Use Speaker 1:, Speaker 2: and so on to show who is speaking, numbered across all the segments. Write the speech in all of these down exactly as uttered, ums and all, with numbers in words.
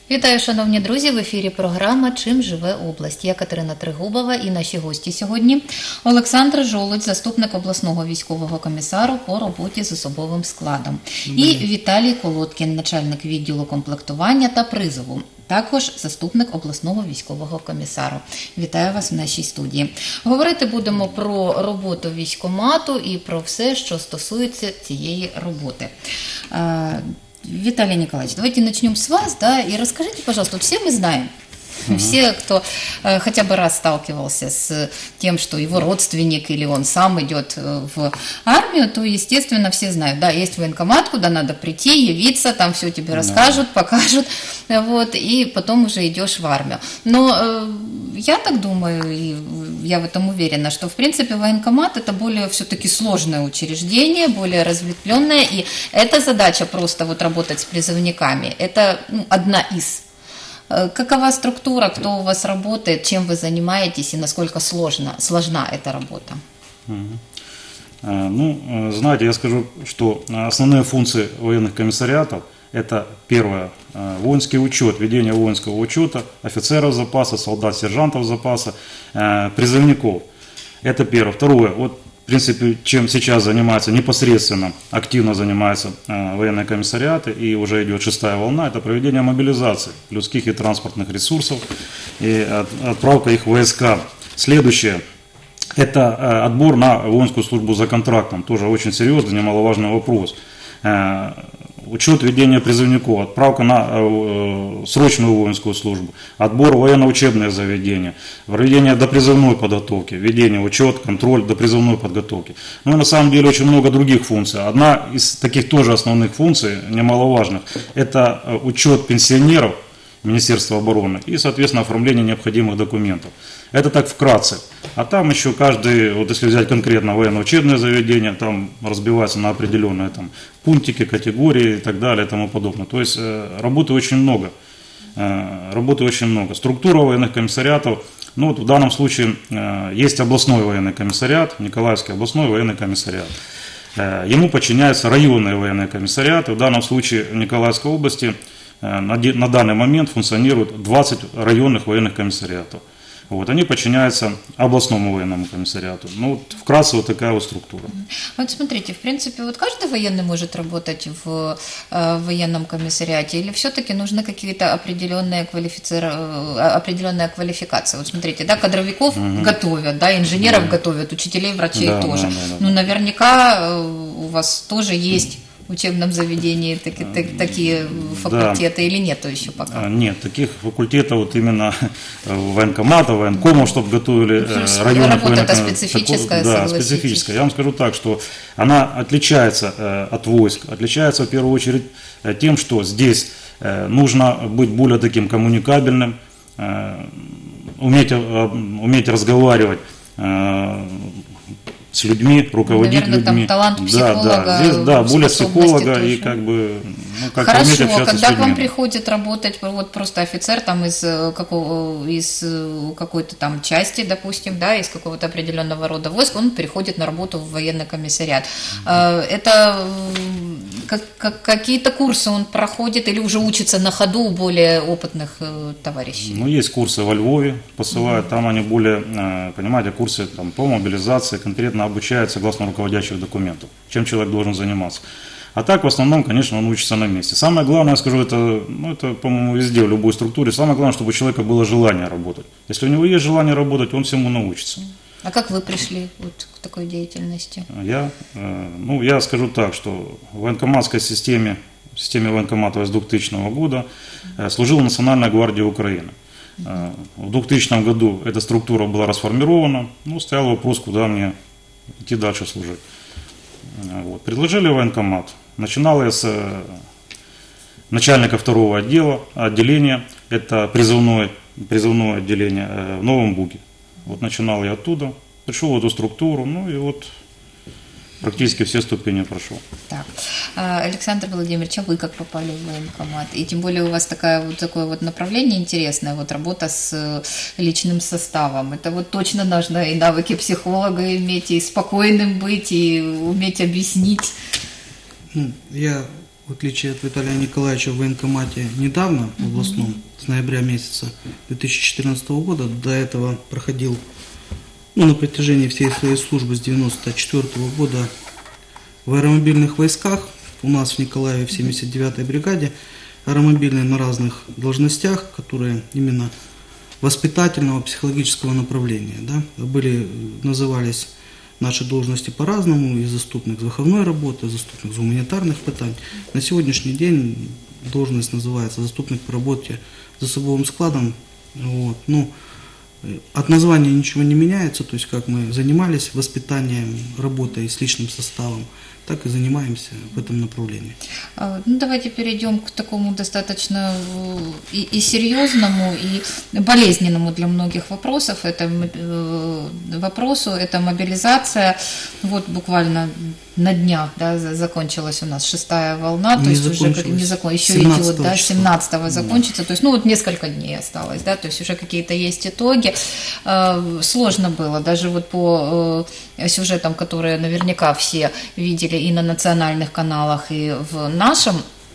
Speaker 1: Вітаю, шановні друзі, в ефірі програма «Чим живе область». Я Катерина Тригубова і наші гості сьогодні – Олександр Жолудь, заступник обласного військового комісару по роботі з особовим складом. І Віталій Колодкін, начальник відділу комплектування та призову, також заступник обласного військового комісару. Вітаю вас в нашій студії. Говорити будемо про роботу військкомату і про все, що стосується цієї роботи. Виталий Николаевич, давайте начнем с вас, да, и расскажите, пожалуйста, вот все мы знаем, uh-huh. все, кто э, хотя бы раз сталкивался с тем, что его родственник или он сам идет в армию, то, естественно, все знают, да, есть военкомат, куда надо прийти, явиться, там все тебе расскажут, uh-huh. покажут, вот, и потом уже идешь в армию. Но э, я так думаю, и я в этом уверена, что, в принципе, военкомат – это более все-таки сложное учреждение, более разветвленное, и эта задача просто вот работать с призывниками – это ну, одна из. Какова структура, кто у вас работает, чем вы занимаетесь и насколько сложна, сложна эта работа?
Speaker 2: Ну, знаете, я скажу, что основные функции военных комиссариатов – это первое – воинский учет, ведение воинского учета, офицеров запаса, солдат, сержантов запаса, призывников. Это первое. Второе, вот в принципе, чем сейчас занимаются непосредственно, активно занимаются военные комиссариаты, и уже идет шестая волна, это проведение мобилизации людских и транспортных ресурсов и отправка их в войска. Следующее. Это отбор на воинскую службу за контрактом, тоже очень серьезный, немаловажный вопрос. Учет ведения призывников, отправка на э, срочную воинскую службу, отбор в военно-учебные заведения, проведение допризывной подготовки, ведение, учет, контроль допризывной подготовки. Ну и на самом деле очень много других функций. Одна из таких тоже основных функций, немаловажных, это учет пенсионеров Министерства обороны и, соответственно, оформление необходимых документов. Это так вкратце. А там еще каждый, вот если взять конкретно военно-учебное заведение, там разбивается на определенные там, пунктики, категории и так далее и тому подобное. То есть работы очень много. Работы очень много. Структура военных комиссариатов, ну вот в данном случае есть областной военный комиссариат, Николаевский областной военный комиссариат. Ему подчиняются районные военные комиссариаты. В данном случае в Николаевской области на данный момент функционирует двадцать районных военных комиссариатов. Вот, они подчиняются областному военному комиссариату. Ну, вот, вкратце вот такая вот структура.
Speaker 1: Вот смотрите, в принципе, вот каждый военный может работать в э, военном комиссариате, или все-таки нужны какие-то определенные квалифици... определенная квалификация? Вот смотрите, да, кадровиков угу. готовят, да, инженеров да. готовят, учителей, врачей да, тоже. Да, да, да, ну, наверняка у вас тоже есть в учебном заведении таки, так, такие факультеты да. или нету еще пока?
Speaker 2: Нет, таких факультетов вот именно военкомата, военкомов, чтобы готовили ну, районных
Speaker 1: работа военных... Работа специфическая,
Speaker 2: Да, специфическая. Я вам скажу так, что она отличается от войск, отличается в первую очередь тем, что здесь нужно быть более таким коммуникабельным, уметь, уметь разговаривать с людьми, руководить
Speaker 1: Наверное,
Speaker 2: людьми.
Speaker 1: Там талант психолога.
Speaker 2: Да, да, здесь, да, более психолога тоже. И как бы, ну, как
Speaker 1: Хорошо,
Speaker 2: уметь общаться
Speaker 1: когда
Speaker 2: с людьми.
Speaker 1: к вам приходит работать вот просто офицер там из какого, из какой-то там части, допустим, да, из какого-то определенного рода войск, он переходит на работу в военный комиссариат. Mm-hmm. Это как, как, какие-то курсы он проходит или уже учится на ходу у более опытных товарищей?
Speaker 2: Ну, есть курсы во Львове, посылают, mm-hmm. там они более, понимаете, курсы там, по мобилизации, конкретно обучают согласно руководящих документов, чем человек должен заниматься. А так, в основном, конечно, он учится на месте. Самое главное, я скажу, это, ну, это, по-моему, везде, в любой структуре, самое главное, чтобы у человека было желание работать. Если у него есть желание работать, он всему научится.
Speaker 1: А как вы пришли вот к такой деятельности?
Speaker 2: Я, ну, я скажу так, что в военкоматской системе, в системе военкомата с двухтысячного года служила Национальная гвардия Украины. В двухтысячном году эта структура была расформирована, ну, стоял вопрос, куда мне идти дальше служить. Вот. Предложили военкомат. Начинал я с начальника второго отдела, отделения, это призывное, призывное отделение в Новом Буге. Вот начинал я оттуда, пришел в эту структуру, ну и вот практически все ступени прошел.
Speaker 1: Так, Александр Владимирович, а вы как попали в военкомат? И тем более у вас такая, вот такое вот направление интересное, вот работа с личным составом. Это вот точно нужно и навыки психолога иметь, и спокойным быть, и уметь объяснить.
Speaker 3: Я В отличие от Виталия Николаевича в военкомате недавно, в областном, с ноября месяца две тысячи четырнадцатого года, до этого проходил, ну, на протяжении всей своей службы с девяносто четвёртого года в аэромобильных войсках, у нас в Николаеве в семьдесят девятой бригаде, аэромобильные на разных должностях, которые именно воспитательного, психологического направления, да, были, назывались наши должности по-разному, и заступник з виховної роботи, заступник з гуманітарних питань. На сегодняшний день должность называется заступник по работе с особовым складом. Вот. Ну, от названия ничего не меняется, то есть как мы занимались воспитанием, работой с личным составом, так и занимаемся в этом направлении.
Speaker 1: Ну, давайте перейдем к такому достаточно и, и серьезному, и болезненному для многих вопросов. Это вопросу, это мобилизация. Вот буквально на днях, да, закончилась у нас шестая волна,
Speaker 3: не
Speaker 1: то есть уже не закон, еще идет, да, семнадцатого закончится, то есть, ну, вот несколько дней осталось, да, то есть уже какие-то есть итоги. Сложно было, даже вот по сюжетам, которые наверняка все видели и на национальных каналах, и в нашем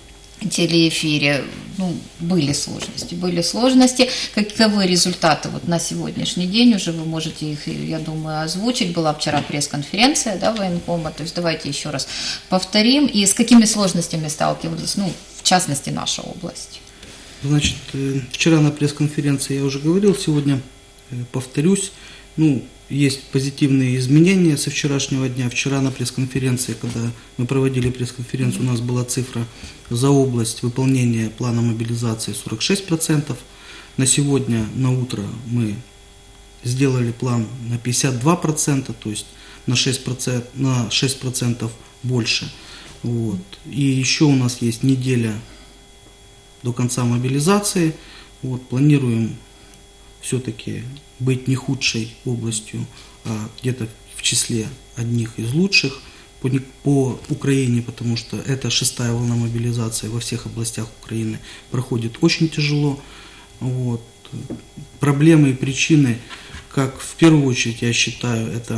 Speaker 1: телеэфире, ну, были сложности, были сложности. Каковы результаты вот на сегодняшний день, уже вы можете их, я думаю, озвучить. Была вчера пресс-конференция, да, военкома, то есть давайте еще раз повторим. И с какими сложностями сталкивались, ну, в частности, наша область?
Speaker 3: Значит, вчера на пресс-конференции я уже говорил, сегодня повторюсь, ну, есть позитивные изменения со вчерашнего дня. Вчера на пресс-конференции, когда мы проводили пресс-конференцию, у нас была цифра за область выполнения плана мобилизации сорок шесть процентов. На сегодня, на утро, мы сделали план на пятьдесят два процента, то есть на шесть процентов, на шесть процентов больше. Вот. И еще у нас есть неделя до конца мобилизации. Вот. Планируем все-таки быть не худшей областью, а где-то в числе одних из лучших по, по Украине, потому что эта шестая волна мобилизации во всех областях Украины проходит очень тяжело. Вот. Проблемы и причины, как в первую очередь, я считаю, это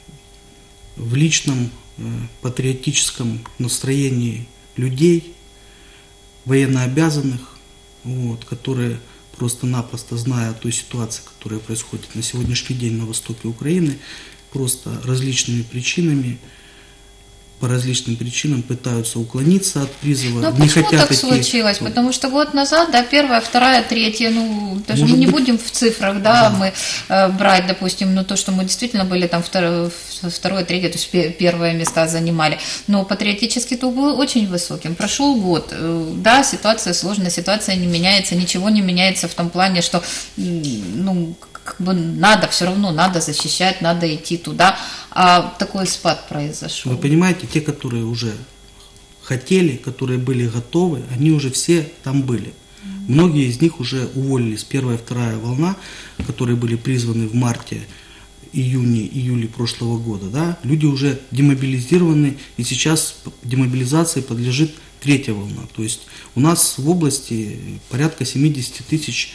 Speaker 3: в личном э, патриотическом настроении людей, военнообязанных, вот, которые просто-напросто, зная о той ситуации, которая происходит на сегодняшний день на востоке Украины, просто различными причинами, по различным причинам пытаются уклониться от призыва.
Speaker 1: Но
Speaker 3: не
Speaker 1: почему
Speaker 3: хотят
Speaker 1: так
Speaker 3: идти...
Speaker 1: случилось? Потому что год назад, да, первая, вторая, третья, ну, даже
Speaker 3: Может
Speaker 1: мы не
Speaker 3: быть...
Speaker 1: будем в цифрах, да, да. мы э, брать, допустим, ну, то, что мы действительно были там второе, второе, третье, то есть первые места занимали, но патриотический дух был очень высоким. Прошел год, э, да, ситуация сложная, ситуация не меняется, ничего не меняется в том плане, что, ну, как бы надо, все равно надо защищать, надо идти туда, а такой спад произошел.
Speaker 3: Вы понимаете, те, которые уже хотели, которые были готовы, они уже все там были. Многие из них уже уволились. Первая, вторая волна, которые были призваны в марте, июне, июле прошлого года, да, люди уже демобилизированы, и сейчас демобилизации подлежит третья волна. То есть у нас в области порядка семьдесят тысяч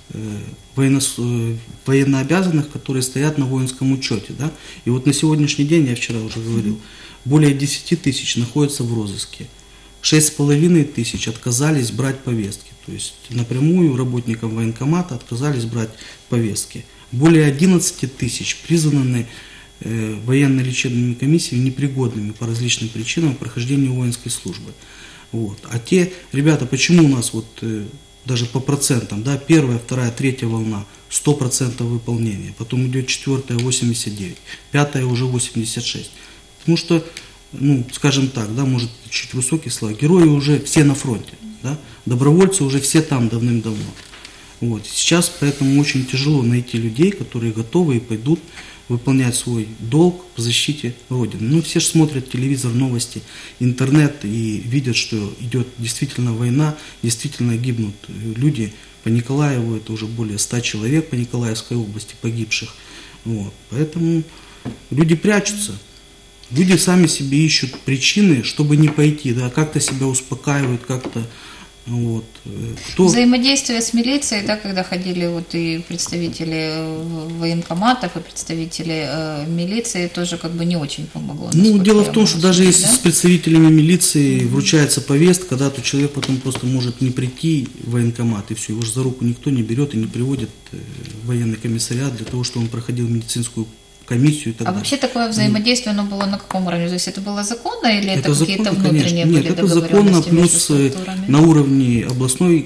Speaker 3: военнообязанных, которые стоят на воинском учете. Да? И вот на сегодняшний день, я вчера уже говорил, более десяти тысяч находятся в розыске. шесть с половиной тысяч отказались брать повестки. То есть напрямую работникам военкомата отказались брать повестки. Более одиннадцати тысяч признаны э, военно-лечебными комиссиями непригодными по различным причинам к прохождению воинской службы. Вот. А те ребята, почему у нас вот... Э, даже по процентам, да, первая, вторая, третья волна сто процентов выполнения, потом идет четвертая восемьдесят девять, пятая уже восемьдесят шесть. Потому что, ну, скажем так, да, может чуть высокие слова, герои уже все на фронте, да, добровольцы уже все там давным-давно. Вот. Сейчас поэтому очень тяжело найти людей, которые готовы и пойдут выполнять свой долг по защите Родины. Ну, все же смотрят телевизор, новости, интернет и видят, что идет действительно война, действительно гибнут люди. По Николаеву это уже более ста человек по Николаевской области погибших. Вот. Поэтому люди прячутся. Люди сами себе ищут причины, чтобы не пойти, да, как-то себя успокаивают, как-то Вот. Кто...
Speaker 1: Взаимодействие с милицией, да, когда ходили вот и представители военкоматов, и представители э, милиции, тоже как бы не очень помогло.
Speaker 3: Ну, дело в том, что даже
Speaker 1: судить,
Speaker 3: если
Speaker 1: да?
Speaker 3: с представителями милиции mm-hmm. вручается повестка, да, то человек потом просто может не прийти в военкомат, и все, его же за руку никто не берет и не приводит в военный комиссариат для того, чтобы он проходил медицинскую комиссию и так
Speaker 1: а
Speaker 3: далее.
Speaker 1: вообще такое взаимодействие, оно было на каком уровне? То есть это было законно или это,
Speaker 3: это
Speaker 1: какие-то
Speaker 3: законно,
Speaker 1: внутренние
Speaker 3: конечно.
Speaker 1: были
Speaker 3: Нет, это
Speaker 1: договоренности
Speaker 3: законно,
Speaker 1: между
Speaker 3: плюс
Speaker 1: структурами?
Speaker 3: на уровне областной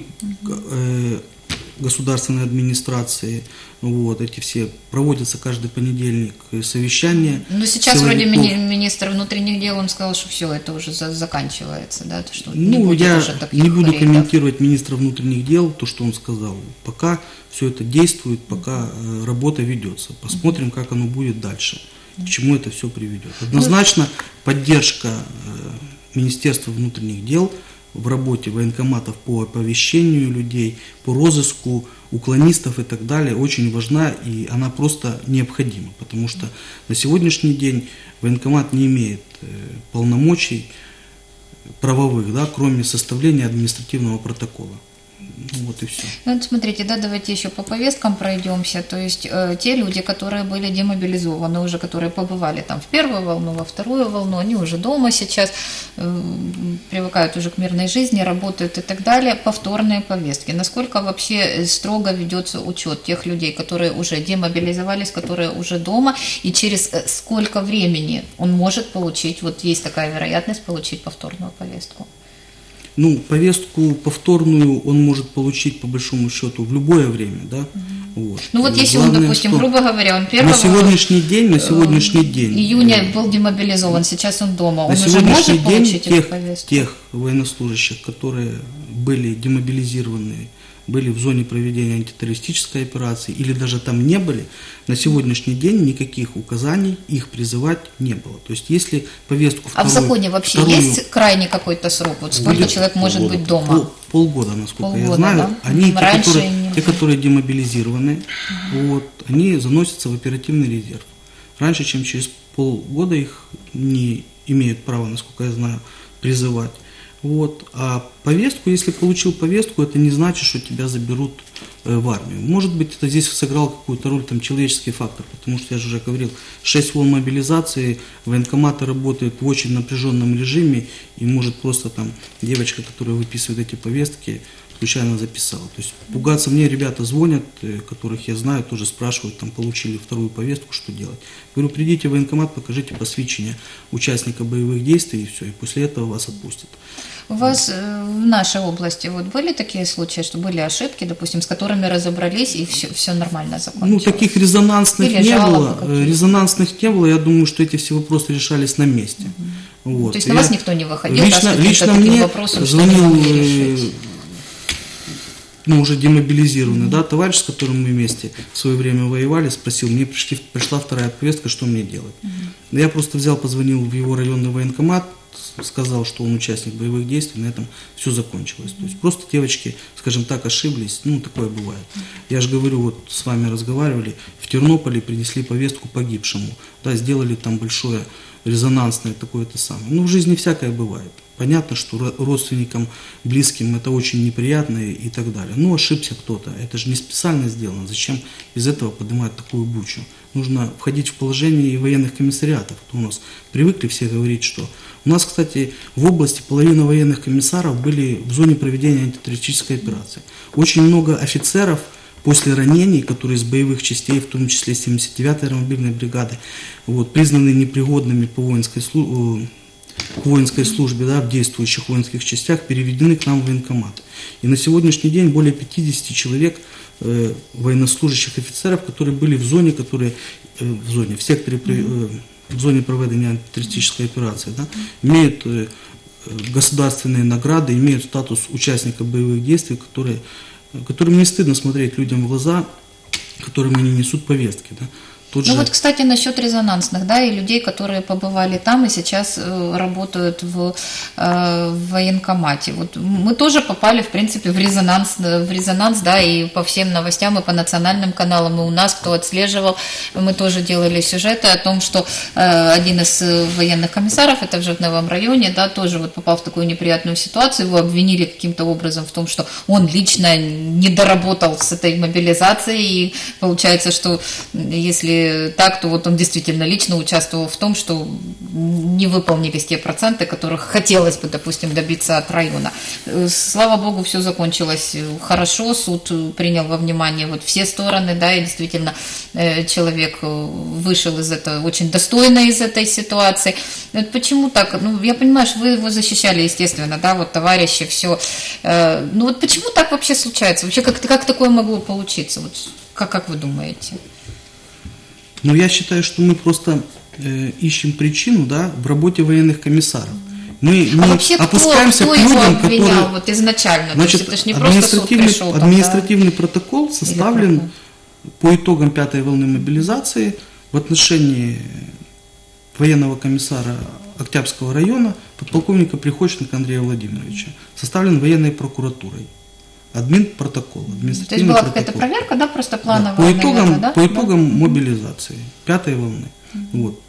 Speaker 3: э, государственной администрации, вот, эти все, проводятся каждый понедельник совещания.
Speaker 1: Но сейчас
Speaker 3: силовиков.
Speaker 1: вроде мини- министр внутренних дел, он сказал, что все, это уже за- заканчивается, да? То, что не
Speaker 3: Ну,
Speaker 1: будет
Speaker 3: я
Speaker 1: уже таких
Speaker 3: не буду
Speaker 1: рейдов.
Speaker 3: комментировать министра внутренних дел, то, что он сказал. Пока все это действует, пока э, работа ведется. Посмотрим, как оно будет дальше, к чему это все приведет. Однозначно поддержка э, Министерства внутренних дел в работе военкоматов по оповещению людей, по розыску уклонистов и так далее очень важна, и она просто необходима, потому что на сегодняшний день военкомат не имеет э, полномочий правовых, да, кроме составления административного протокола. Вот и все.
Speaker 1: Ну, вот смотрите, да, давайте еще по повесткам пройдемся. То есть э, те люди, которые были демобилизованы, уже которые побывали там в первую волну, во вторую волну, они уже дома сейчас, э, привыкают уже к мирной жизни, работают и так далее. Повторные повестки. Насколько вообще строго ведется учет тех людей, которые уже демобилизовались, которые уже дома, и через сколько времени он может получить, вот есть такая вероятность получить повторную повестку?
Speaker 3: Ну, повестку повторную он может получить, по большому счету, в любое время, да? Угу. Вот.
Speaker 1: Ну вот
Speaker 3: И
Speaker 1: если
Speaker 3: главное,
Speaker 1: он, допустим,
Speaker 3: что
Speaker 1: грубо говоря, он первого...
Speaker 3: На сегодняшний день, на сегодняшний день...
Speaker 1: Июня был демобилизован, сейчас он дома, он
Speaker 3: на
Speaker 1: уже может
Speaker 3: сегодняшний день
Speaker 1: получить
Speaker 3: тех,
Speaker 1: эту повестку?
Speaker 3: тех военнослужащих, которые были демобилизированы, были в зоне проведения антитеррористической операции или даже там не были, на сегодняшний день никаких указаний их призывать не было. То есть если повестку
Speaker 1: А
Speaker 3: вторую,
Speaker 1: в законе вообще
Speaker 3: вторую,
Speaker 1: есть крайний какой-то срок? Вот сколько
Speaker 3: будет
Speaker 1: человек может
Speaker 2: полгода.
Speaker 1: быть дома?
Speaker 3: Пол, полгода, насколько
Speaker 1: Полгода,
Speaker 3: я знаю.
Speaker 1: да?
Speaker 3: Они, те
Speaker 1: Раньше
Speaker 3: которые,
Speaker 1: не
Speaker 3: те,
Speaker 1: было.
Speaker 3: которые демобилизированы, вот, они заносятся в оперативный резерв. Раньше, чем через полгода их не имеют права, насколько я знаю, призывать. Вот. А повестку, если получил повестку, это не значит, что тебя заберут э, в армию. Может быть, это здесь сыграл какую-то роль там, человеческий фактор, потому что я же уже говорил, шесть волн мобилизации, военкоматы работают в очень напряженном режиме, и может просто там девочка, которая выписывает эти повестки, случайно записала. То есть пугаться мне ребята звонят, э, которых я знаю, тоже спрашивают, там получили вторую повестку, что делать. Говорю, придите в военкомат, покажите посвящение участника боевых действий, и все, и после этого вас отпустят.
Speaker 1: У вас э, в нашей области вот были такие случаи, что были ошибки, допустим, с которыми разобрались и все, все нормально закончилось?
Speaker 3: Ну, таких резонансных
Speaker 1: Или
Speaker 3: не
Speaker 1: жалобы
Speaker 3: было.
Speaker 1: какие-то?
Speaker 3: Резонансных не было. Я думаю, что эти все вопросы решались на месте. Угу. Вот.
Speaker 1: То есть на
Speaker 3: Я
Speaker 1: вас никто не выходил,
Speaker 3: лично,
Speaker 1: да, с каким-то
Speaker 3: лично
Speaker 1: таким
Speaker 3: мне
Speaker 1: вопросом, что не
Speaker 3: звонил,
Speaker 1: могли
Speaker 3: э,
Speaker 1: решить?
Speaker 3: ну, уже демобилизированный, да, товарищ, с которым мы вместе в свое время воевали, спросил, мне пришли, пришла вторая повестка, что мне делать? Угу. Я просто взял, позвонил в его районный военкомат, сказал, что он участник боевых действий, на этом все закончилось. То есть просто девочки, скажем так, ошиблись, ну, такое бывает. Я же говорю, вот с вами разговаривали, в Тернополе принесли повестку погибшему, да, сделали там большое резонансное такое-то самое. Ну, в жизни всякое бывает. Понятно, что родственникам, близким это очень неприятно и так далее. Ну, ошибся кто-то. Это же не специально сделано. Зачем из этого поднимать такую бучу? Нужно входить в положение военных комиссариатов. У нас привыкли все говорить, что... У нас, кстати, в области половина военных комиссаров были в зоне проведения антитеррористической операции. Очень много офицеров после ранений, которые из боевых частей, в том числе семьдесят девятой аэромобильной бригады, вот, признаны непригодными по воинской службе, к воинской службе, да, в действующих воинских частях, переведены к нам в военкоматы. И на сегодняшний день более пятидесяти человек э, военнослужащих офицеров, которые были в зоне, которые э, в зоне, в секторе, э, в зоне проведения антитеррористической операции, да, имеют э, государственные награды, имеют статус участника боевых действий, которые, которым не стыдно смотреть людям в глаза, которым они несут повестки, да. Тот
Speaker 1: Ну
Speaker 3: же...
Speaker 1: вот, кстати, насчет резонансных, да, и людей, которые побывали там и сейчас э, работают в, э, в военкомате. Вот мы тоже попали, в принципе, в резонанс, в резонанс, да, и по всем новостям, и по национальным каналам, и у нас, кто отслеживал, мы тоже делали сюжеты о том, что э, один из военных комиссаров, это в Жирновом районе, да, тоже вот попал в такую неприятную ситуацию, его обвинили каким-то образом в том, что он лично не доработал с этой мобилизацией, и получается, что если так, то вот он действительно лично участвовал в том, что не выполнились те проценты, которых хотелось бы, допустим, добиться от района. Слава богу, все закончилось хорошо, суд принял во внимание вот все стороны, да, и действительно человек вышел из этого очень достойно из этой ситуации. Вот почему так? Ну, я понимаю, что вы его защищали, естественно, да, вот товарищи, все. Ну вот почему так вообще случается? Вообще, как, как такое могло получиться? Вот, как, как вы думаете?
Speaker 3: Ну, я считаю, что мы просто э, ищем причину, да, в работе военных комиссаров. Мы не
Speaker 1: а вообще,
Speaker 3: опускаемся
Speaker 1: кто,
Speaker 3: к
Speaker 1: кто
Speaker 3: людям,
Speaker 1: его обвинял
Speaker 3: которые...
Speaker 1: вот изначально?
Speaker 3: Значит,
Speaker 1: То есть это ж не просто суд пришел. Там,
Speaker 3: административный
Speaker 1: да?
Speaker 3: протокол составлен по итогам пятой волны мобилизации в отношении военного комиссара Октябрьского района, подполковника Приходченко Андрея Владимировича, составлен военной прокуратурой. Админ-протокол, административный
Speaker 1: То есть была
Speaker 3: протокол.
Speaker 1: какая-то проверка, да, просто плановая,
Speaker 3: да, по итогам,
Speaker 1: наверное, да?
Speaker 3: по итогам
Speaker 1: да?
Speaker 3: мобилизации пятой волны. Mm-hmm. Вот.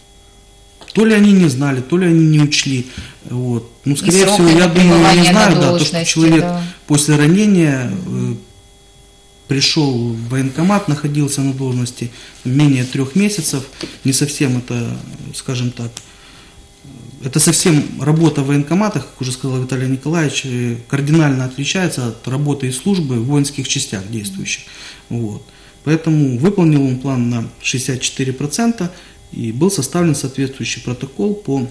Speaker 3: То ли они не знали, то ли они не учли. Вот. Ну, скорее всего, я думаю, я не знаю, да, то, что человек да. после ранения э, пришел в военкомат, находился на должности менее трех месяцев. Не совсем это, скажем так, это совсем работа в военкоматах, как уже сказал Виталий Николаевич, кардинально отличается от работы и службы в воинских частях действующих. Вот. Поэтому выполнил он план на шестьдесят четыре процента и был составлен соответствующий протокол по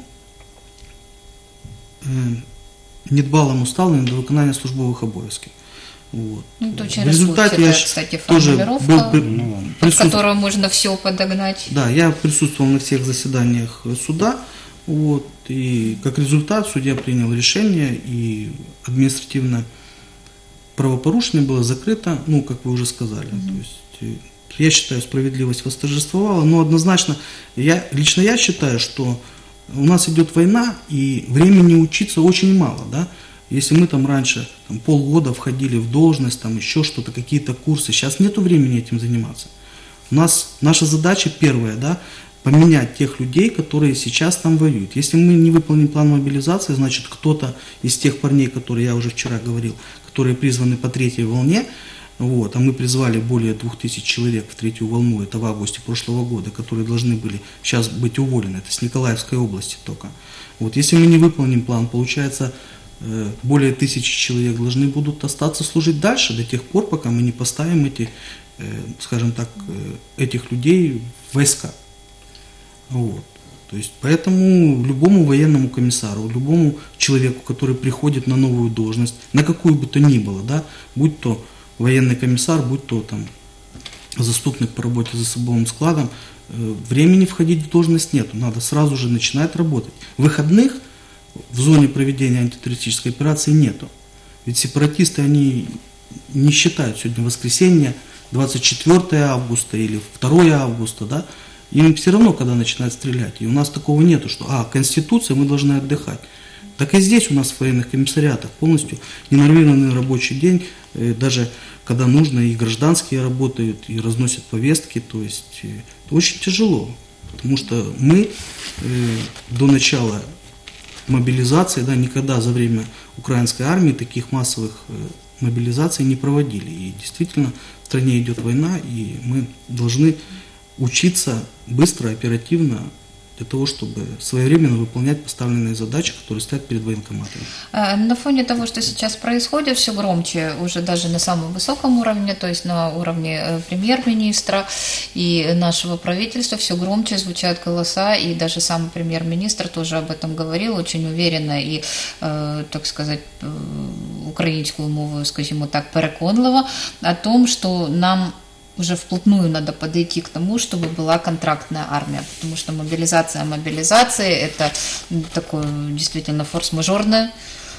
Speaker 3: э, недбалому ставленню до виконання службових обов'язків. Вот.
Speaker 1: Ну, это очень
Speaker 3: в результате я
Speaker 1: кстати,
Speaker 3: тоже был при,
Speaker 1: ну, под которую можно все подогнать.
Speaker 3: Да, я присутствовал на всех заседаниях суда. Вот, и как результат судья принял решение, и административное правопорушение было закрыто, ну, как вы уже сказали. Mm-hmm. То есть, я считаю, справедливость восторжествовала, но однозначно, я, лично я считаю, что у нас идет война, и времени учиться очень мало, да. Если мы там раньше там, полгода входили в должность, там еще что-то, какие-то курсы, сейчас нету времени этим заниматься. У нас наша задача первая, да, поменять тех людей, которые сейчас там воюют. Если мы не выполним план мобилизации, значит кто-то из тех парней, которые я уже вчера говорил, которые призваны по третьей волне, вот, а мы призвали более двух тысяч человек в третью волну, это в августе прошлого года, которые должны были сейчас быть уволены, это с Николаевской области только. Вот, если мы не выполним план, получается, более тысячи человек должны будут остаться служить дальше до тех пор, пока мы не поставим эти, скажем так, этих людей в войска. Вот. То есть, поэтому любому военному комиссару, любому человеку, который приходит на новую должность, на какую бы то ни было, да, будь то военный комиссар, будь то там заступник по работе с особовым складом, времени входить в должность нету, надо сразу же начинать работать. Выходных в зоне проведения антитеррористической операции нету. Ведь сепаратисты, они не считают сегодня воскресенье, двадцать четвёртое августа или второе августа, да, им все равно, когда начинают стрелять. И у нас такого нету, что, а, Конституция, мы должны отдыхать. Так и здесь у нас в военных комиссариатах полностью ненормированный рабочий день, даже когда нужно, и гражданские работают, и разносят повестки, то есть это очень тяжело. Потому что мы э, до начала мобилизации, да, никогда за время украинской армии таких массовых э, мобилизаций не проводили. И действительно в стране идет война, и мы должны учиться быстро, оперативно, для того, чтобы своевременно выполнять поставленные задачи, которые стоят перед военкоматами.
Speaker 1: На фоне того, что сейчас происходит, все громче, уже даже на самом высоком уровне, то есть на уровне премьер-министра и нашего правительства, все громче звучат голоса, и даже сам премьер-министр тоже об этом говорил, очень уверенно и, так сказать, українською мовою, скажімо так, переконливо, о том, что нам уже вплотную надо подойти к тому, чтобы была контрактная армия, потому что мобилизация мобилизации – это такое действительно форс-мажорное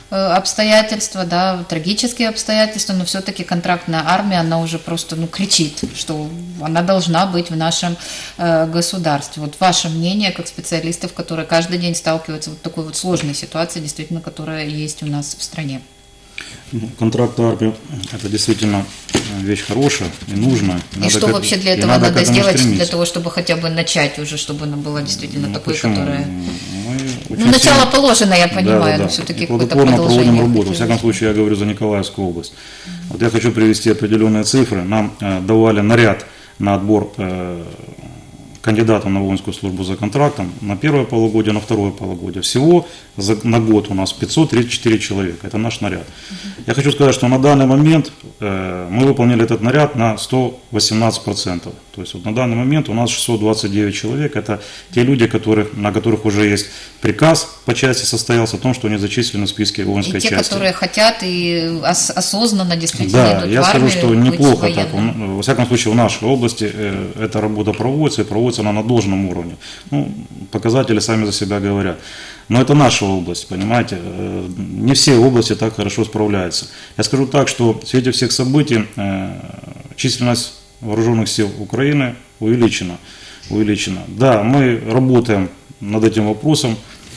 Speaker 1: обстоятельства, да, трагические обстоятельства, но все-таки контрактная армия, она уже просто, ну, кричит, что она должна быть в нашем э, государстве. Вот ваше мнение, как специалистов, которые каждый день сталкиваются с вот такой вот сложной ситуацией, действительно, которая есть у нас в стране.
Speaker 2: Контракт армии – это действительно вещь хорошая и нужная.
Speaker 1: И
Speaker 2: надо
Speaker 1: что
Speaker 2: к,
Speaker 1: вообще для этого
Speaker 2: надо,
Speaker 1: надо сделать,
Speaker 2: стремиться.
Speaker 1: для того, чтобы хотя бы начать уже, чтобы она была действительно
Speaker 2: ну,
Speaker 1: такой,
Speaker 2: почему?
Speaker 1: которая…
Speaker 2: Мы
Speaker 1: Ну, начало
Speaker 2: сильно...
Speaker 1: положено, я понимаю,
Speaker 2: да, да,
Speaker 1: но
Speaker 2: да.
Speaker 1: все-таки
Speaker 2: И
Speaker 1: какое-то
Speaker 2: плодотворно
Speaker 1: продолжение.
Speaker 2: проводим работу. Во всяком случае, я говорю за Николаевскую область. Вот я хочу привести определенные цифры. Нам э, давали наряд на отбор э, кандидатов на воинскую службу за контрактом на первое полугодие, на второе полугодие. Всего за, на год у нас пятьсот тридцать четыре человека. Это наш наряд. Uh-huh. Я хочу сказать, что на данный момент э, мы выполнили этот наряд на сто восемнадцать процентов. То есть вот на данный момент у нас шестьсот двадцать девять человек. Это те люди, которых, на которых уже есть приказ по части состоялся о том, что они зачислены в списке воинской
Speaker 1: и те,
Speaker 2: части.
Speaker 1: которые хотят и ос- осознанно действительно
Speaker 2: Да,
Speaker 1: идут
Speaker 2: я
Speaker 1: в
Speaker 2: скажу,
Speaker 1: армию,
Speaker 2: что неплохо
Speaker 1: быть
Speaker 2: так.
Speaker 1: военным.
Speaker 2: Во всяком случае, в нашей области э, эта работа проводится, и проводится она на должном уровне. Ну, показатели сами за себя говорят. Но это наша область, понимаете. Э, не все области так хорошо справляются. Я скажу так, что в свете всех событий э, численность вооруженных сил Украины увеличена. увеличена. Да, мы работаем над этим вопросом.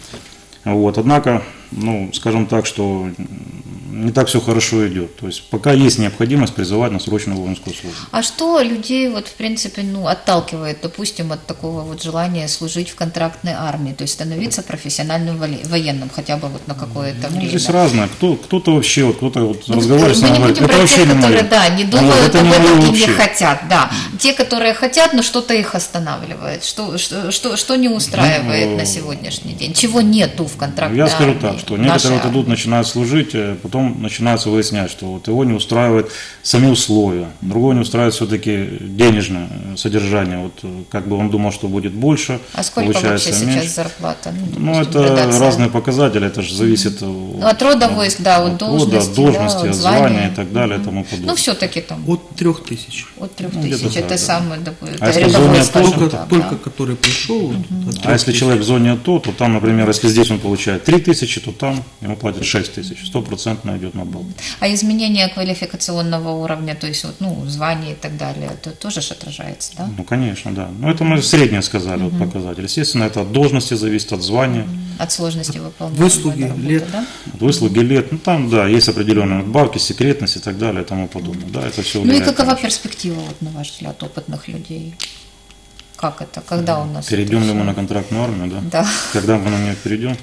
Speaker 2: Вот, однако, ну, скажем так, что не так все хорошо идет. То есть пока есть необходимость призывать на срочную воинскую службу.
Speaker 1: А что людей, вот, в принципе, ну, отталкивает, допустим, от такого вот желания служить в контрактной армии, то есть становиться профессиональным военным хотя бы вот на какое-то
Speaker 2: Ну,
Speaker 1: время?
Speaker 2: здесь разное. Кто, кто-то вообще, вот, кто-то вот
Speaker 1: Ну,
Speaker 2: разговаривает с
Speaker 1: мы
Speaker 2: нами,
Speaker 1: не
Speaker 2: говорит,
Speaker 1: будем
Speaker 2: это
Speaker 1: про
Speaker 2: вообще
Speaker 1: тех,
Speaker 2: не
Speaker 1: которые,
Speaker 2: мое.
Speaker 1: да, не
Speaker 2: Вот,
Speaker 1: думают
Speaker 2: это
Speaker 1: об
Speaker 2: не
Speaker 1: этом
Speaker 2: мое
Speaker 1: и не
Speaker 2: вообще.
Speaker 1: хотят, да. Те, которые хотят, но что-то их останавливает, что, что, что, что не устраивает
Speaker 2: Ну,
Speaker 1: на сегодняшний день, чего нету в контрактной
Speaker 2: Я скажу
Speaker 1: армии,
Speaker 2: так, что
Speaker 1: в нашей
Speaker 2: некоторые вот
Speaker 1: армии?
Speaker 2: идут, начинают служить, э, потом начинается выяснять, что вот его не устраивают сами условия, другого не устраивает все-таки денежное содержание. Вот э, как бы он думал, что будет больше,
Speaker 1: А сколько
Speaker 2: получается
Speaker 1: вообще
Speaker 2: меньше.
Speaker 1: сейчас зарплата?
Speaker 2: Ну,
Speaker 1: допустим,
Speaker 2: это
Speaker 1: градация.
Speaker 2: разные показатели, это же зависит
Speaker 1: Ну, от рода войск, да, от должности,
Speaker 2: от должности,
Speaker 1: да,
Speaker 2: от
Speaker 1: от
Speaker 2: звания
Speaker 1: звания.
Speaker 2: и так далее, и тому подобное.
Speaker 1: Ну, все-таки там
Speaker 3: От трех тысяч.
Speaker 1: от трех
Speaker 2: Ну, где-то
Speaker 1: тысяч,
Speaker 2: так,
Speaker 1: это
Speaker 2: да.
Speaker 1: самый, допустим,
Speaker 2: А если
Speaker 1: рядовой,
Speaker 2: зона
Speaker 1: скажем
Speaker 3: Только,
Speaker 1: так,
Speaker 3: только
Speaker 1: да.
Speaker 3: который пришел, вот, от
Speaker 2: А
Speaker 3: трех
Speaker 2: если
Speaker 3: тысяч.
Speaker 2: человек в зоне АТО, то там, например, если здесь он получает три тысячи, то там ему платят шесть тысяч, стопроцентно идет на долг.
Speaker 1: А изменение квалификационного уровня, то есть вот, ну, звание и так далее, это тоже ж отражается, да?
Speaker 2: Ну, конечно, да. Но это мы среднее сказали, вот показатель. Естественно, это от должности зависит, от звания,
Speaker 1: От сложности выполнения
Speaker 3: Выслуги,
Speaker 1: работы,
Speaker 3: лет.
Speaker 1: да?
Speaker 2: от выслуги лет. Ну, там, да, есть определенные надбавки, секретность и так далее, и тому подобное. Да, это все
Speaker 1: Ну и какова перспектива, вот, на ваш взгляд, опытных людей? Как это? Когда у нас
Speaker 2: Перейдем
Speaker 1: это
Speaker 2: ли мы
Speaker 1: всё?
Speaker 2: на контрактную армию, да?
Speaker 1: Да.
Speaker 2: Когда мы на нее перейдем?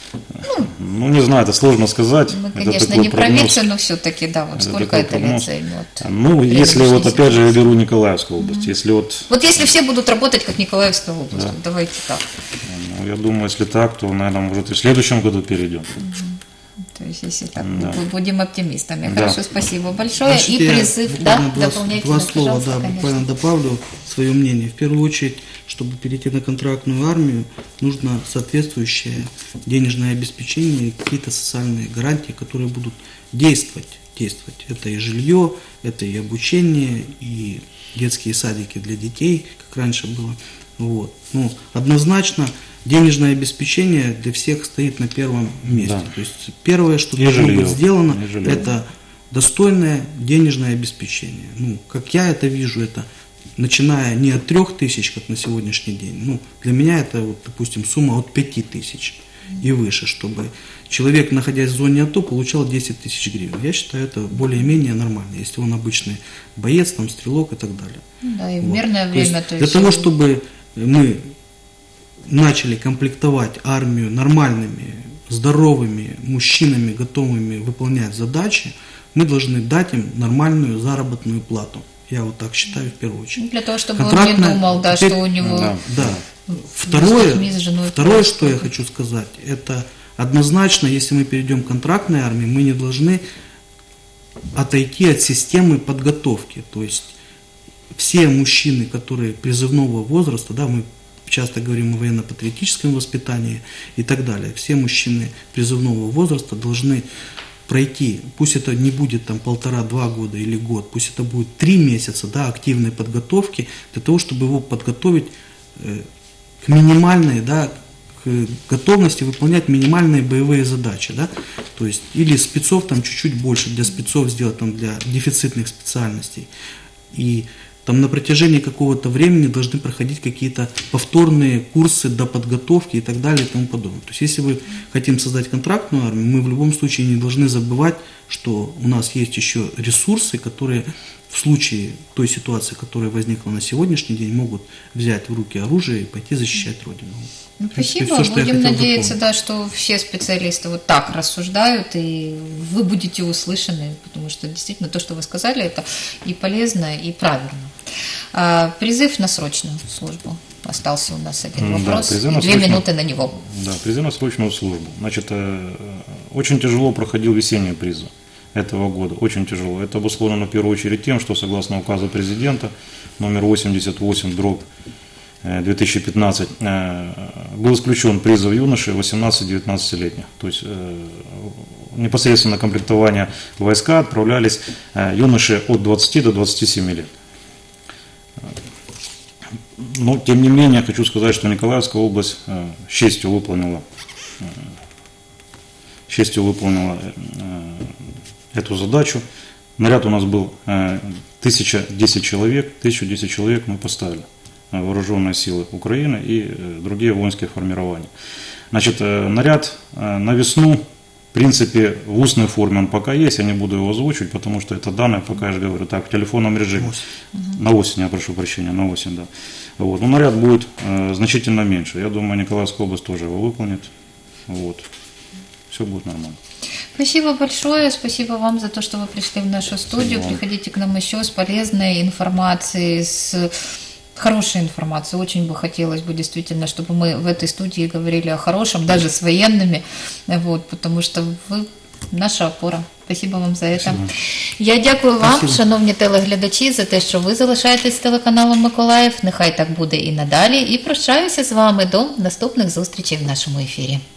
Speaker 2: Ну, не знаю, это сложно сказать.
Speaker 1: Мы,
Speaker 2: Это
Speaker 1: конечно,
Speaker 2: такой
Speaker 1: не
Speaker 2: прогноз.
Speaker 1: провинция, но все-таки, да, вот
Speaker 2: Это
Speaker 1: сколько
Speaker 2: такой
Speaker 1: это
Speaker 2: прогноз.
Speaker 1: лет займет?
Speaker 2: Ну, если вот,
Speaker 1: Предыдущей
Speaker 2: опять же, я беру Николаевскую область, если вот,
Speaker 1: Вот если все будут работать как Николаевская область, вот давайте так.
Speaker 2: ну, я думаю, если так, то, наверное, может, и в следующем году перейдем.
Speaker 1: То есть, если так,
Speaker 2: Да.
Speaker 1: бу- будем оптимистами.
Speaker 2: Да.
Speaker 1: Хорошо, спасибо большое.
Speaker 3: Значит,
Speaker 1: И
Speaker 3: я
Speaker 1: призыв, да,
Speaker 3: буквально два,
Speaker 1: дополнительно,
Speaker 3: два слова,
Speaker 1: пожалуйста,
Speaker 3: да,
Speaker 1: конечно.
Speaker 3: буквально добавлю свое мнение. В первую очередь, чтобы перейти на контрактную армию, нужно соответствующее денежное обеспечение и какие-то социальные гарантии, которые будут действовать. действовать. Это и жилье, это и обучение, и детские садики для детей, как раньше было. Вот. Ну, однозначно денежное обеспечение для всех стоит на первом месте.
Speaker 2: Да.
Speaker 3: То есть первое, что
Speaker 2: И
Speaker 3: должно
Speaker 2: жилье.
Speaker 3: быть сделано,
Speaker 2: И жилье.
Speaker 3: это достойное денежное обеспечение. Ну, как я это вижу, это начиная не от трех тысяч, как на сегодняшний день. Ну, для меня это, вот, допустим, сумма от пяти тысяч и выше, чтобы человек, находясь в зоне АТО, получал десять тысяч гривен. Я считаю, это более-менее нормально, если он обычный боец, там, стрелок и так далее.
Speaker 1: Да, и в
Speaker 3: Вот.
Speaker 1: мирное
Speaker 3: То есть
Speaker 1: время, то
Speaker 3: для
Speaker 1: есть...
Speaker 3: того, чтобы мы начали комплектовать армию нормальными, здоровыми мужчинами, готовыми выполнять задачи, мы должны дать им нормальную заработную плату. Я вот так считаю в первую очередь.
Speaker 1: Для того, чтобы он не
Speaker 3: Контрактная-
Speaker 1: думал, да,
Speaker 3: теперь-
Speaker 1: что у него...
Speaker 2: Да.
Speaker 3: Да.
Speaker 1: Вместо
Speaker 3: Второе,
Speaker 1: СМИ с женой
Speaker 3: второе, что я
Speaker 1: происходит.
Speaker 3: хочу сказать, это однозначно, если мы перейдем к контрактной армии, мы не должны отойти от системы подготовки. То есть все мужчины, которые призывного возраста, да, мы часто говорим о военно-патриотическом воспитании и так далее, все мужчины призывного возраста должны пройти, пусть это не будет там полтора-два года или год, пусть это будет три месяца, да, активной подготовки, для того, чтобы его подготовить э, к минимальной, да, к готовности выполнять минимальные боевые задачи, да, то есть или спецов там чуть-чуть больше для спецов сделать, там для дефицитных специальностей, и там на протяжении какого-то времени должны проходить какие-то повторные курсы до подготовки и так далее и тому подобное. То есть если мы хотим создать контрактную армию, мы в любом случае не должны забывать, что у нас есть еще ресурсы, которые в случае той ситуации, которая возникла на сегодняшний день, могут взять в руки оружие и пойти защищать Родину.
Speaker 1: Ну,
Speaker 3: В принципе,
Speaker 1: спасибо.
Speaker 3: всё, что я
Speaker 1: Будем
Speaker 3: хотел
Speaker 1: надеяться,
Speaker 3: дополнить.
Speaker 1: да, что все специалисты вот так рассуждают, и вы будете услышаны, потому что действительно то, что вы сказали, это и полезно, и правильно. А, призыв на срочную службу. Остался у нас один
Speaker 2: М, да,
Speaker 1: вопрос,
Speaker 2: призыв
Speaker 1: и
Speaker 2: на
Speaker 1: две
Speaker 2: срочную-
Speaker 1: минуты на него.
Speaker 2: Да, призыв на срочную службу. Значит, э, очень тяжело проходил весенний призыв этого года, очень тяжело. Это обусловлено в первую очередь тем, что согласно указу президента номер восемьдесят восемь дробь две тысячи пятнадцать э, был исключен призыв юношей восемнадцати-девятнадцатилетних. То есть э, непосредственно на комплектование в войска отправлялись э, юноши от двадцати до двадцати семи лет. Но, тем не менее, хочу сказать, что Николаевская область э, с честью выполнила, э, с честью выполнила э, эту задачу. Наряд у нас был э, тысяча десять человек, тысячу десять человек мы поставили. э, Вооруженные силы Украины и э, другие воинские формирования. Значит, э, наряд э, на весну, в принципе, в устной форме он пока есть, я не буду его озвучивать, потому что это данные, пока я же говорю, так, в телефонном режиме. На осень, я прошу прощения, на осень, да. Вот. Но наряд будет э, значительно меньше. Я думаю, Николаевская область тоже его выполнит. Вот. Все будет нормально.
Speaker 1: Спасибо большое, спасибо вам за то, что вы пришли в нашу студию.
Speaker 2: Спасибо вам.
Speaker 1: Приходите к нам еще с полезной информацией, с хорошей информацией. Очень бы хотелось бы действительно, чтобы мы в этой студии говорили о хорошем, даже с военными, вот, потому что вы наша опора. Спасибо вам за це. Я дякую вам,
Speaker 3: Спасибо.
Speaker 1: шановні телеглядачі, за те, що ви залишаєтесь з телеканалом Миколаїв. Нехай так буде і надалі. І прощаюся з вами до наступних зустрічей в нашому ефірі.